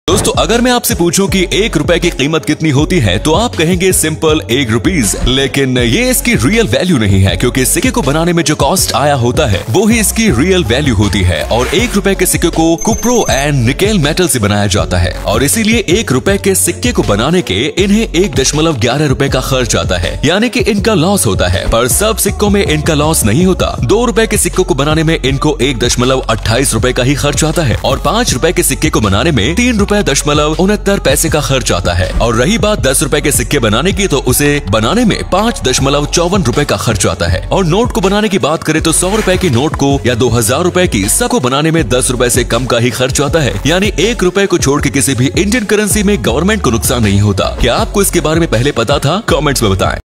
दोस्तों अगर मैं आपसे पूछूं कि 1 रुपए की कीमत कितनी होती है तो आप कहेंगे सिंपल 1 रुपीज। लेकिन ये इसकी रियल वैल्यू नहीं है, क्योंकि सिक्के को बनाने में जो कॉस्ट आया होता है वो ही इसकी रियल वैल्यू होती है। और 1 रुपए के सिक्के को कुप्रो एंड निकेल मेटल से बनाया जाता है और इसीलिए 1 रुपए के सिक्के को बनाने के इन्हें 1.11 रुपए का खर्च आता है, यानी कि इनका लॉस होता है। पर सब सिक्कों में इनका लॉस नहीं होता। 2 रुपए के सिक्कों को बनाने में इनको 1.28 रुपए का ही खर्च आता है और 5 रुपए के सिक्के को बनाने में 3.69 पैसे का खर्च आता है। और रही बात 10 रुपए के सिक्के बनाने की, तो उसे बनाने में 5.54 रुपए का खर्च आता है। और नोट को बनाने की बात करें तो 100 रुपए की नोट को या 2000 रुपए की सबको बनाने में 10 रुपए से कम का ही खर्च आता है। यानी 1 रुपए को छोड़ के किसी भी इंडियन करेंसी में गवर्नमेंट को नुकसान नहीं होता। क्या आपको इसके बारे में पहले पता था? कमेंट्स में बताएं।